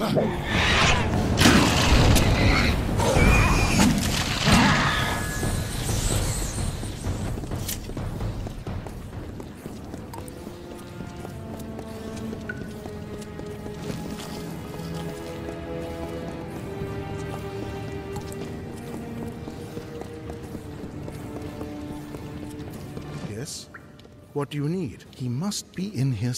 Yes? What do you need? He must be in here.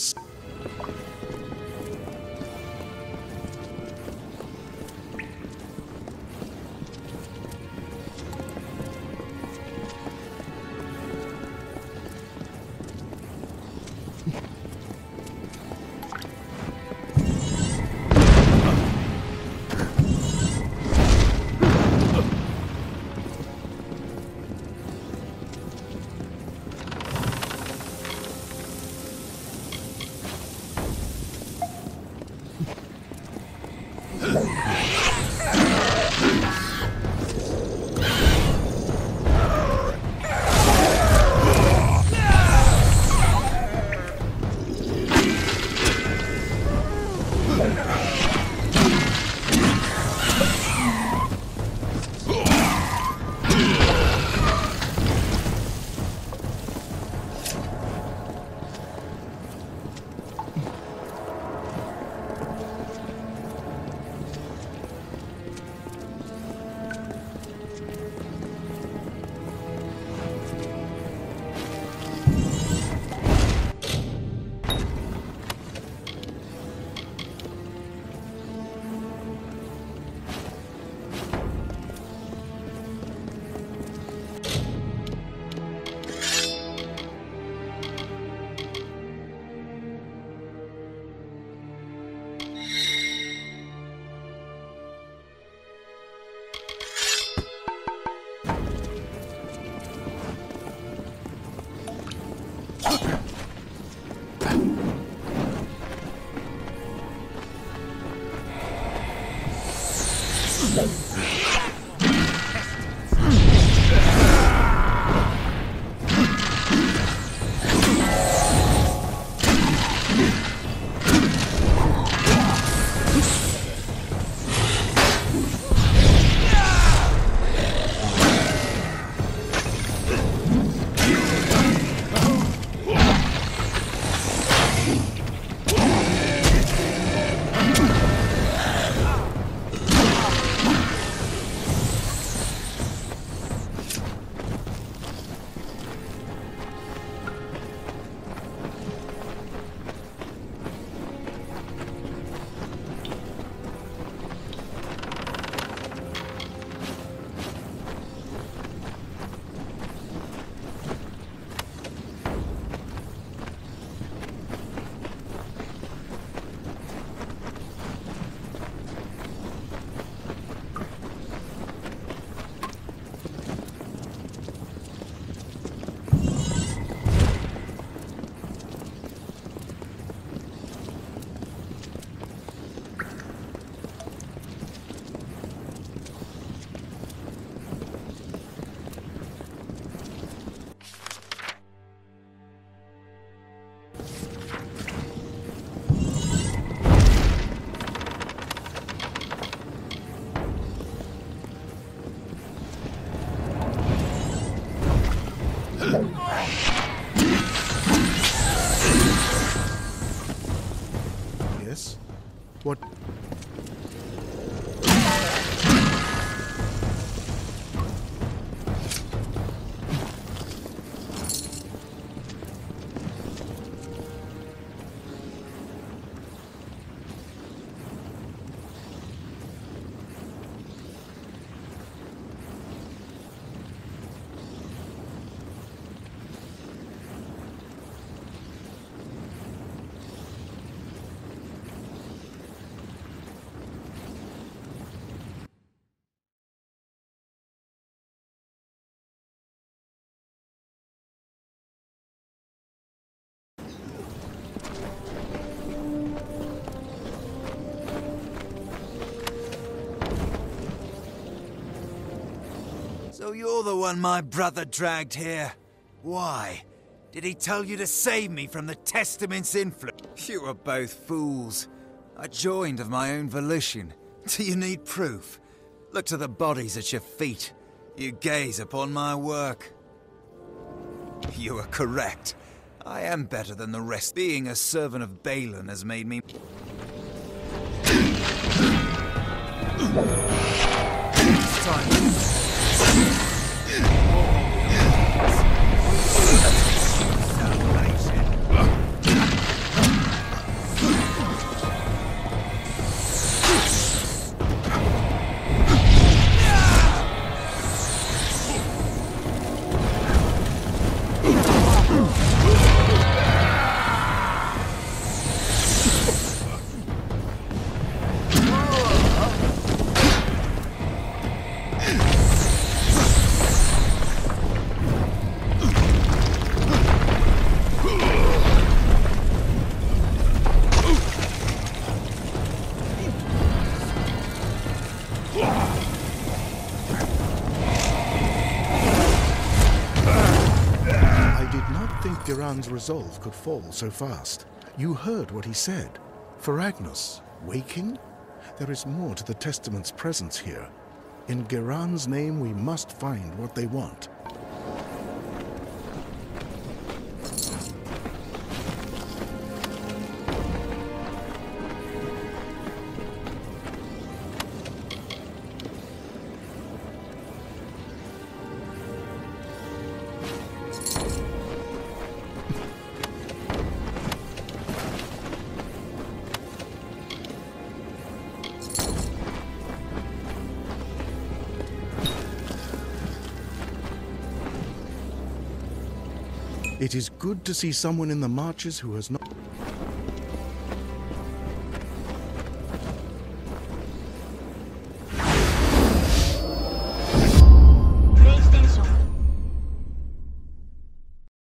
Yes? What? So you're the one my brother dragged here? Why? Did he tell you to save me from the Testament's influence? You were both fools. I joined of my own volition. Do you need proof? Look to the bodies at your feet. You gaze upon my work. You are correct. I am better than the rest. Being a servant of Balin has made me... It's time. Geraint's resolve could fall so fast. You heard what he said. Feragnus, waking? There is more to the Testament's presence here. In Geraint's name, we must find what they want. It is good to see someone in the marches who has not...